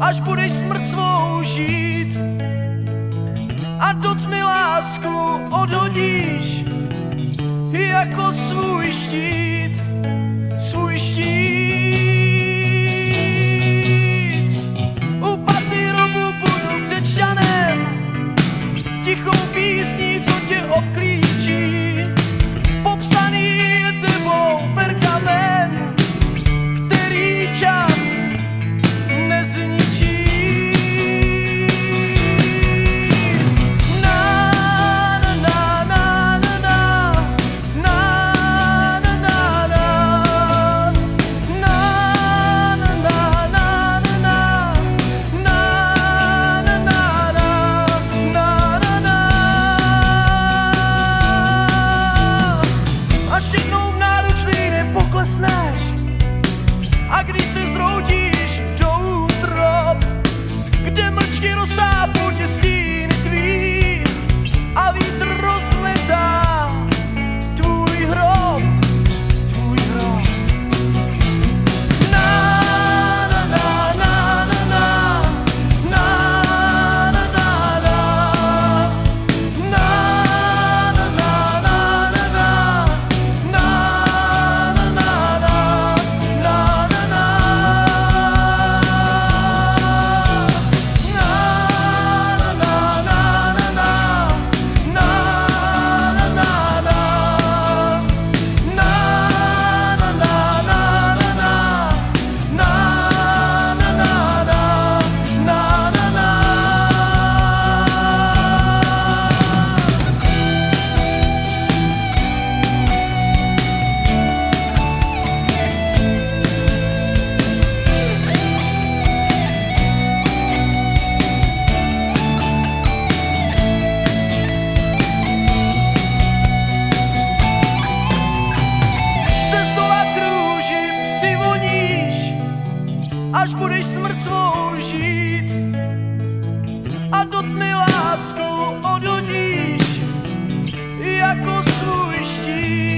až budeš smrt svou žít a do tmy lásku odhodíš jako svůj štít, svůj štít. U partyrobu budu křesťanem, tichou písní, co tě obklíčí, popsaný je tebou pergamen, který čas nezničí. A když se zroutíš do útrob, kde mlčky rozsápou tě stíny tvý a vítr rozletá tvůj hrob, tvůj hrob. Na na na na na na na na na až budeš smrt svou žít a do tmy láskou odhodíš jako svůj štít.